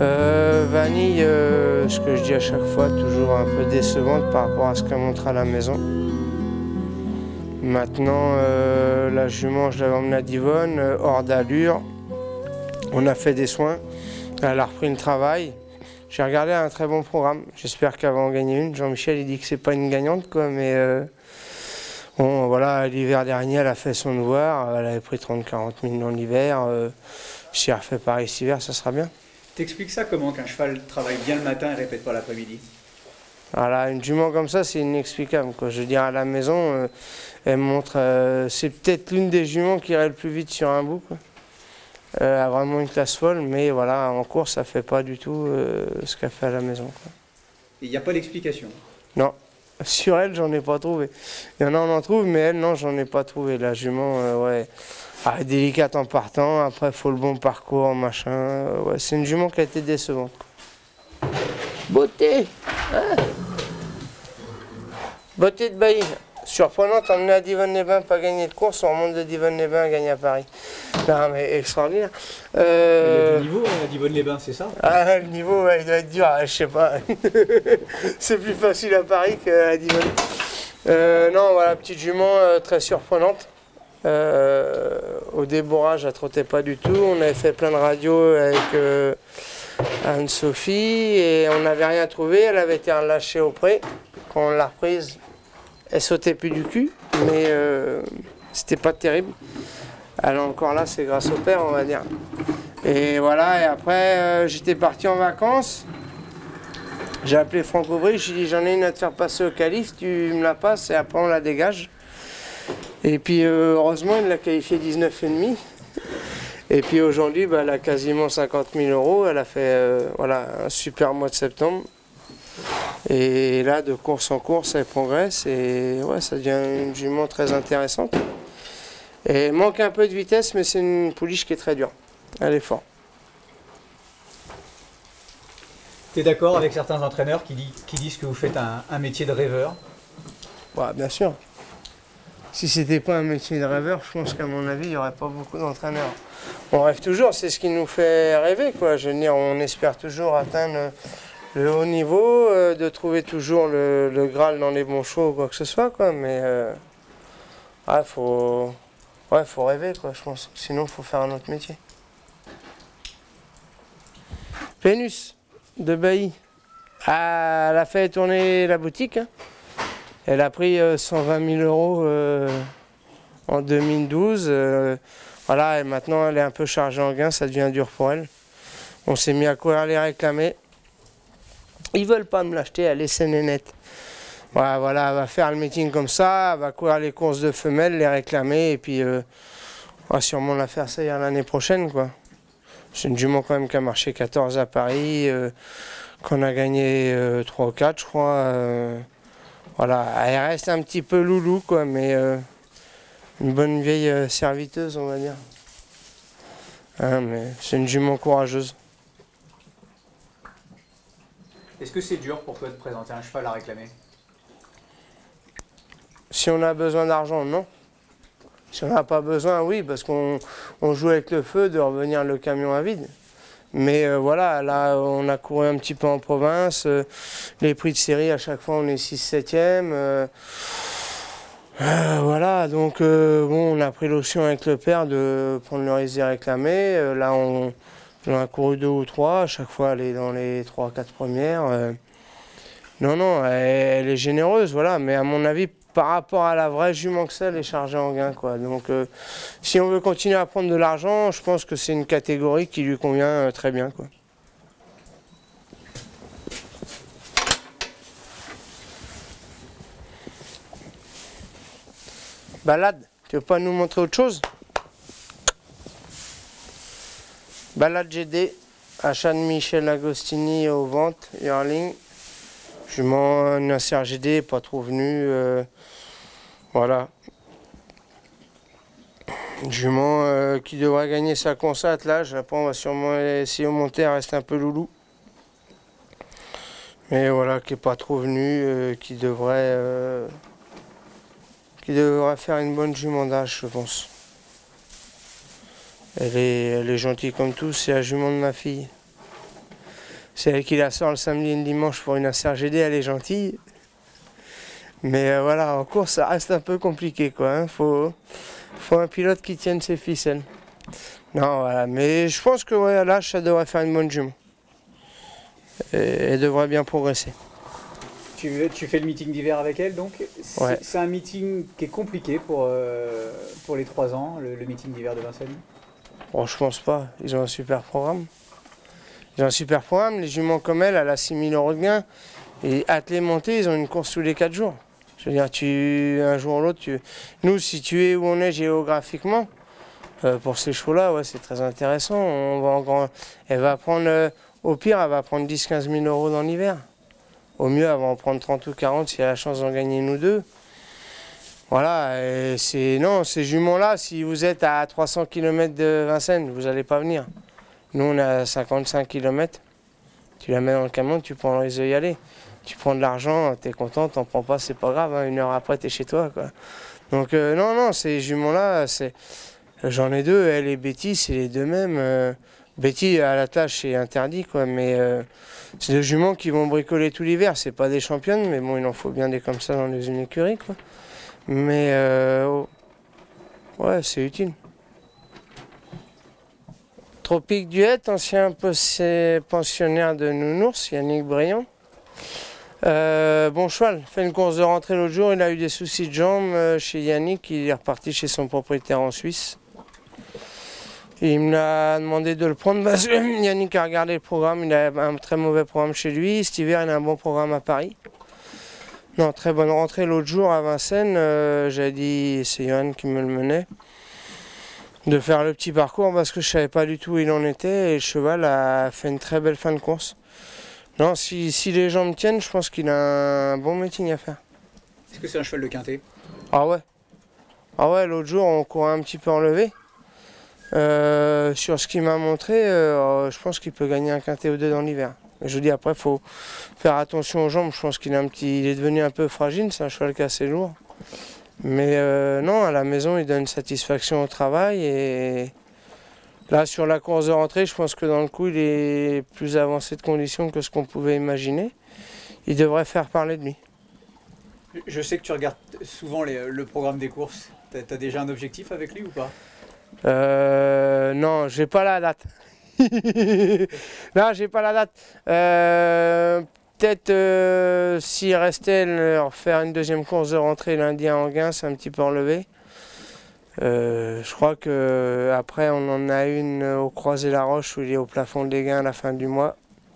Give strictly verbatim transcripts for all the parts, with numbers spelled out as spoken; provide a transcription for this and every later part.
Euh, Vanille, euh, ce que je dis à chaque fois, toujours un peu décevante par rapport à ce qu'elle montre à la maison. Maintenant, euh, la jument, je l'avais emmenée à Divonne, euh, hors d'allure. On a fait des soins, elle a repris le travail. J'ai regardé un très bon programme, j'espère qu'elle va en gagner une. Jean-Michel, il dit que c'est pas une gagnante, quoi, mais euh, bon, voilà, l'hiver dernier, elle a fait son devoir, elle avait pris trente à quarante mille dans l'hiver. Euh, si elle refait pareil cet hiver, ça sera bien. T'expliques ça comment qu'un cheval travaille bien le matin et répète pas l'après-midi? Voilà, une jument comme ça, c'est inexplicable, quoi. Je veux dire, à la maison, euh, elle montre, euh, c'est peut-être l'une des juments qui irait le plus vite sur un bout, quoi. Euh, elle a vraiment une classe folle, mais voilà, en course, ça fait pas du tout euh, ce qu'elle fait à la maison, quoi. Il n'y a pas d'explication? Non, sur elle, j'en ai pas trouvé. Il y en a, on en trouve, mais elle, non, j'en ai pas trouvé. La jument, euh, ouais, ah, elle est délicate en partant, après, il faut le bon parcours, machin. Euh, ouais, c'est une jument qui a été décevante, quoi. Beauté, hein? Beauté de Bailly. Surprenante, emmener à Divonne-les-Bains, pas gagner de course, on remonte de Divonne-les-Bains, gagner à Paris. Non, mais extraordinaire. Euh... Il y a du niveau à Divonne-les-Bains, c'est ça? Ah, le niveau, ouais, il doit être dur, je sais pas. C'est plus facile à Paris qu'à Divonne. Euh, non, voilà, petite jument euh, très surprenante. Euh, au débourrage, elle trottait pas du tout. On avait fait plein de radios avec euh, Anne-Sophie et on n'avait rien trouvé. Elle avait été relâchée au pré. Quand on l'a reprise, elle sautait plus du cul, mais euh, c'était pas terrible. Elle est encore là, c'est grâce au père, on va dire. Et voilà, et après, euh, j'étais parti en vacances. J'ai appelé Franck Aubry, j'ai dit j'en ai une à te faire passer au calife, tu me la passes et après on la dégage. Et puis euh, heureusement, il l'a qualifiée dix-neuf virgule cinq. Et puis aujourd'hui, bah, elle a quasiment cinquante mille euros. Elle a fait euh, voilà, un super mois de septembre. Et là, de course en course, elle progresse et ouais, ça devient une jument très intéressante. Et elle manque un peu de vitesse, mais c'est une pouliche qui est très dure. Elle est forte. Tu es d'accord avec certains entraîneurs qui, dit, qui disent que vous faites un, un métier de rêveur? Ouais, bien sûr. Si c'était pas un métier de rêveur, je pense qu'à mon avis, il n'y aurait pas beaucoup d'entraîneurs. On rêve toujours, c'est ce qui nous fait rêver, quoi. Je veux dire, on espère toujours atteindre le haut niveau, euh, de trouver toujours le, le Graal dans les bons chevaux ou quoi que ce soit, quoi. Mais euh, ouais, faut, ouais, faut rêver, quoi, je pense. Sinon, il faut faire un autre métier. Vénus de Bailly. Ah, elle a fait tourner la boutique. Hein. Elle a pris euh, cent vingt mille euros euh, en deux mille douze. Euh, voilà, et maintenant elle est un peu chargée en gain, ça devient dur pour elle. On s'est mis à courir les réclamer. Ils veulent pas me l'acheter, elle est saine et nette. Voilà, voilà, elle va faire le meeting comme ça, elle va courir les courses de femelles, les réclamer, et puis euh, on va sûrement la faire ça l'année prochaine, quoi. C'est une jument quand même qui a marché quatorze à Paris, euh, qu'on a gagné euh, trois ou quatre, je crois. Euh, voilà, elle reste un petit peu loulou, quoi, mais euh, une bonne vieille euh, serviteuse, on va dire. Hein, mais c'est une jument courageuse. Est-ce que c'est dur pour toi de présenter un cheval à réclamer? Si on a besoin d'argent, non. Si on n'a pas besoin, oui, parce qu'on on joue avec le feu de revenir le camion à vide. Mais euh, voilà, là, on a couru un petit peu en province. Euh, les prix de série, à chaque fois, on est six septième. Euh, euh, voilà, donc euh, bon, on a pris l'option avec le père de prendre le risque de réclamer. Euh, là, on, on a couru deux ou trois. À chaque fois, elle est dans les trois quatre premières. Euh, non, non, elle, elle est généreuse, voilà. Mais à mon avis, par rapport à la vraie jument que c'est, elle est chargée en gain, quoi. Donc, euh, si on veut continuer à prendre de l'argent, je pense que c'est une catégorie qui lui convient euh, très bien, quoi. Balade, tu veux pas nous montrer autre chose? Balade G D, achat de Michel Agostini aux ventes, Yearling. Jument Nasser G D, pas trop venu. Euh, voilà. Jument euh, qui devrait gagner sa course à attelage. Après, on va sûrement essayer de monter, elle reste un peu loulou. Mais voilà, qui n'est pas trop venu, euh, qui devrait euh, qui devrait faire une bonne jument d'âge, je pense. Elle est, elle est gentille comme tout, c'est la jument de ma fille. C'est elle qui la sort le samedi et le dimanche pour une A C R G D, elle est gentille. Mais euh, voilà, en course, ça reste un peu compliqué, quoi. Hein. Faut, faut un pilote qui tienne ses ficelles. Non, voilà. Mais je pense que ouais, à l'âge, ça devrait faire une bonne jument. Et elle devrait bien progresser. Tu, tu fais le meeting d'hiver avec elle, donc c'est ouais. c'est un meeting qui est compliqué pour, euh, pour les trois ans, le, le meeting d'hiver de Vincennes. Bon, je pense pas. Ils ont un super programme. Ils ont un super programme. Les juments comme elle, elle a six mille euros de gain. Et attelés montés, ils ont une course tous les quatre jours. Je veux dire, tu, un jour ou l'autre, tu... nous, situés où on est géographiquement, euh, pour ces chevaux-là, ouais, c'est très intéressant. On va en grand... Elle va prendre, euh, au pire, elle va prendre dix à quinze mille euros dans l'hiver. Au mieux, elle va en prendre trente ou quarante si elle a la chance d'en gagner une ou deux. Voilà, c'est non, ces juments-là, si vous êtes à trois cents kilomètres de Vincennes, vous n'allez pas venir. Nous, on est à cinquante-cinq kilomètres. Tu la mets dans le camion, tu prends les yeux y aller. Tu prends de l'argent, tu es content, t'en prends pas, c'est pas grave. Hein, une heure après, tu es chez toi, quoi. Donc, euh, non, non, ces juments-là, j'en ai deux, elle et Betty, c'est les deux mêmes. Euh, Betty, à la tâche, c'est interdit, quoi, mais euh, c'est des juments qui vont bricoler tout l'hiver. C'est pas des championnes, mais bon, il en faut bien des comme ça dans les une écuries, quoi. Mais, euh, oh, ouais, c'est utile. Tropique Duet, ancien pensionnaire de Nounours, Yannick Briand. Euh, bon cheval, fait une course de rentrée l'autre jour, il a eu des soucis de jambes euh, chez Yannick, il est reparti chez son propriétaire en Suisse. Et il me l'a demandé de le prendre parce que Yannick a regardé le programme, il a un très mauvais programme chez lui. Cet hiver, il a un bon programme à Paris. Non, très bonne rentrée l'autre jour à Vincennes, euh, j'ai dit, c'est Johan qui me le menait, de faire le petit parcours parce que je ne savais pas du tout où il en était et le cheval a fait une très belle fin de course. Non, si, si les gens me tiennent, je pense qu'il a un bon meeting à faire. Est-ce que c'est un cheval de quintet? Ah ouais. Ah ouais, l'autre jour, on courait un petit peu enlevé. Euh, sur ce qu'il m'a montré, euh, je pense qu'il peut gagner un quintet ou deux dans l'hiver. Je vous dis, après, il faut faire attention aux jambes. Je pense qu'il est, un petit, il est devenu un peu fragile, c'est un cheval qui est assez lourd. Mais euh, non, à la maison, il donne satisfaction au travail. Et là, sur la course de rentrée, je pense que dans le coup, il est plus avancé de conditions que ce qu'on pouvait imaginer. Il devrait faire parler de lui. Je sais que tu regardes souvent les, le programme des courses. T'as, t'as déjà un objectif avec lui ou pas? euh, Non, j'ai pas la date. Non, j'ai pas la date. Euh, Peut-être euh, s'il restait leur faire une deuxième course de rentrée lundi à Anguin, c'est un petit peu enlevé. Euh, je crois que après on en a une au Croisé-la-Roche où il est au plafond des gains à la fin du mois.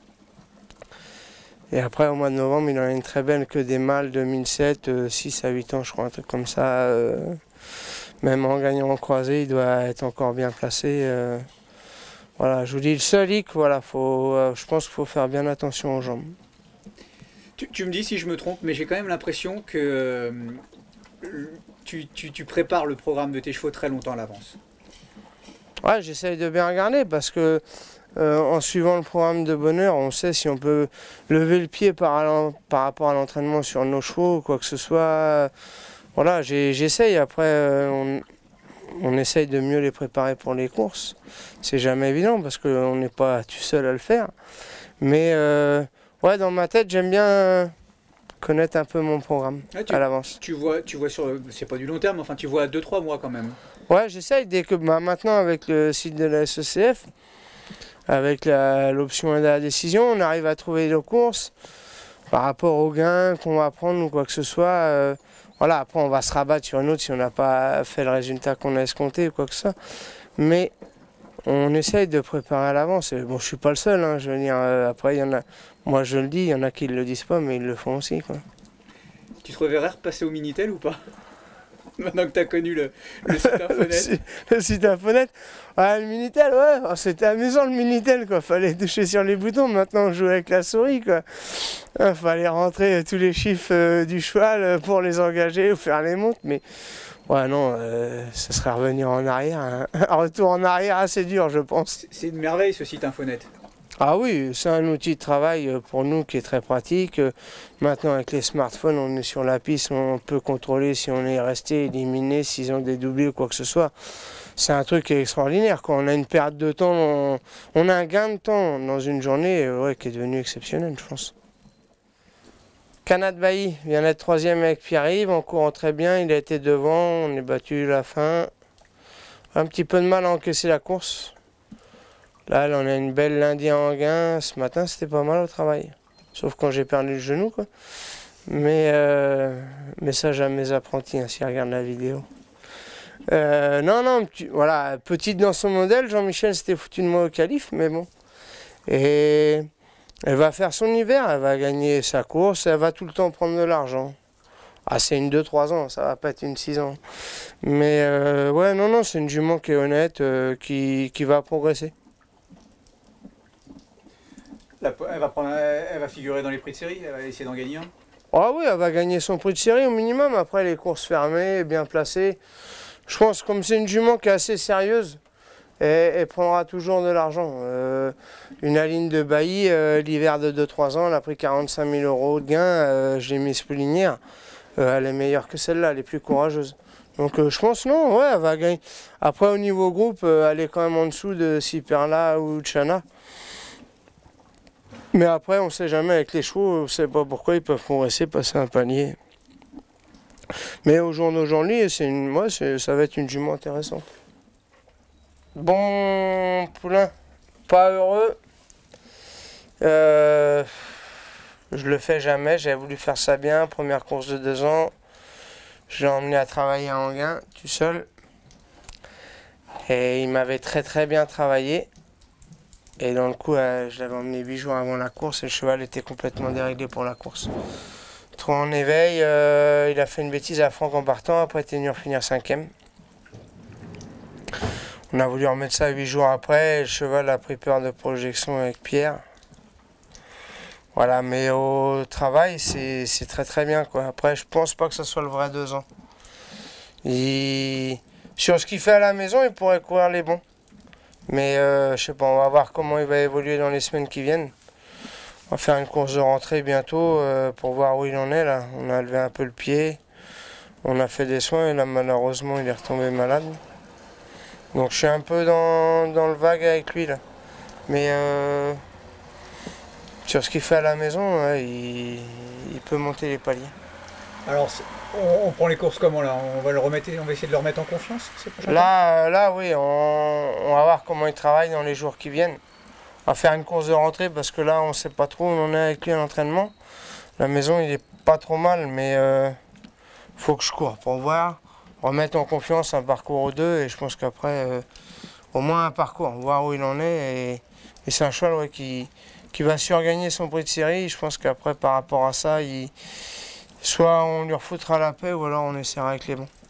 Et après au mois de novembre il en a une très belle que des mâles de mille sept, euh, six à huit ans je crois, un truc comme ça. Euh, même en gagnant en croisé il doit être encore bien placé. Euh, voilà, je vous dis le seul hic, voilà, faut, euh, je pense qu'il faut faire bien attention aux jambes. Tu, tu me dis si je me trompe, mais j'ai quand même l'impression que euh, tu, tu, tu prépares le programme de tes chevaux très longtemps à l'avance. Ouais, j'essaye de bien regarder parce que euh, en suivant le programme de bonheur, on sait si on peut lever le pied par, par rapport à l'entraînement sur nos chevaux, quoi que ce soit. Voilà, j'essaye. Après, euh, on, on essaye de mieux les préparer pour les courses. C'est jamais évident parce qu'on n'est pas tout seul à le faire. Mais euh, ouais, dans ma tête, j'aime bien connaître un peu mon programme ah, tu, à l'avance. Tu vois, tu vois sur, c'est pas du long terme, enfin tu vois deux trois mois quand même. Ouais, j'essaye dès que bah, maintenant avec le site de la S E C F, avec l'option aide à la décision, on arrive à trouver nos courses par rapport aux gains qu'on va prendre ou quoi que ce soit. Euh, voilà, après on va se rabattre sur une autre si on n'a pas fait le résultat qu'on a escompté ou quoi que ce soit. Mais on essaye de préparer à l'avance. Bon, je suis pas le seul, hein, je veux dire, euh, après il y en a, moi je le dis, il y en a qui ne le disent pas, mais ils le font aussi, quoi. Tu te reverrais repasser au Minitel ou pas? Maintenant que tu as connu le, le site Infonet. Le site Infonet, ah, le Minitel, ouais, oh, c'était amusant le Minitel, quoi. Fallait toucher sur les boutons, maintenant on joue avec la souris, quoi. Il fallait rentrer tous les chiffres euh, du cheval pour les engager ou faire les montes, mais ouais, non, euh, ça serait revenir en arrière, hein. Un retour en arrière assez dur, je pense. C'est une merveille ce site Infonet. Ah oui, c'est un outil de travail pour nous qui est très pratique. Maintenant avec les smartphones, on est sur la piste, on peut contrôler si on est resté, éliminé, s'ils ont dédoublé ou quoi que ce soit. C'est un truc qui est extraordinaire. Quand on a une perte de temps, on, on a un gain de temps dans une journée ouais, qui est devenu exceptionnel, je pense. Canad Bailly vient d'être troisième avec Pierre-Yves, en courant très bien, il a été devant, on est battu la fin. Un petit peu de mal à encaisser la course. Là, là on a une belle lundi en gain, ce matin c'était pas mal au travail. Sauf quand j'ai perdu le genou quoi. Mais, euh, mais ça j'aime mes apprentis hein, s'ils regardent la vidéo. Euh, non, non, tu, voilà, petite dans son modèle, Jean-Michel s'était foutu de moi au qualif, mais bon. Et elle va faire son hiver, elle va gagner sa course, elle va tout le temps prendre de l'argent. Ah, c'est une deux trois ans, ça va pas être une six ans. Mais euh, ouais, non, non, c'est une jument qui est honnête, euh, qui, qui va progresser. La, elle, va prendre, elle va figurer dans les prix de série, elle va essayer d'en gagner un. Ah oui, elle va gagner son prix de série au minimum, après les courses fermées, bien placées. Je pense comme c'est une jument qui est assez sérieuse, elle, elle prendra toujours de l'argent. Euh, une Aline de Bailly, euh, l'hiver de deux trois ans, elle a pris quarante-cinq mille euros de gain, euh, je l'ai mis splinière. Euh, elle est meilleure que celle-là, elle est plus courageuse. Donc euh, je pense non, ouais, elle va gagner. Après au niveau groupe, euh, elle est quand même en dessous de Siperla ou Chana. Mais après on ne sait jamais avec les chevaux, on ne sait pas pourquoi ils peuvent progresser, passer un palier. Mais au jour d'aujourd'hui, c'est une, moi, ça va être une jument intéressante. Bon poulain, pas heureux. Euh, je le fais jamais, j'avais voulu faire ça bien, première course de deux ans. Je l'ai emmené à travailler à Anguin, tout seul. Et il m'avait très très bien travaillé. Et dans le coup, euh, je l'avais emmené huit jours avant la course et le cheval était complètement déréglé pour la course. Trop en éveil, euh, il a fait une bêtise à Franck en partant, après il était venu finir cinquième. On a voulu remettre ça huit jours après, et le cheval a pris peur de projection avec Pierre. Voilà, mais au travail, c'est très très bien quoi. Après, je pense pas que ce soit le vrai deux ans. Il... Sur ce qu'il fait à la maison, il pourrait courir les bons. Mais euh, je sais pas, on va voir comment il va évoluer dans les semaines qui viennent. On va faire une course de rentrée bientôt euh, pour voir où il en est là. On a levé un peu le pied, on a fait des soins et là malheureusement il est retombé malade. Donc je suis un peu dans, dans le vague avec lui là. Mais euh, sur ce qu'il fait à la maison, ouais, il, il peut monter les paliers. Alors on, on prend les courses comment là? On va le remettre, on va essayer de le remettre en confiance ces prochains Là, là oui, on, on va voir comment il travaille dans les jours qui viennent. On va faire une course de rentrée parce que là on sait pas trop où on en est avec lui à l'entraînement. La maison il est pas trop mal mais euh, faut que je cours pour voir, remettre en confiance un parcours ou deux et je pense qu'après euh, au moins un parcours, voir où il en est et, et c'est un cheval ouais, qui, qui va surgagner son prix de série. Je pense qu'après par rapport à ça, il, soit on lui refoutra la paix ou alors on essaiera avec les bons.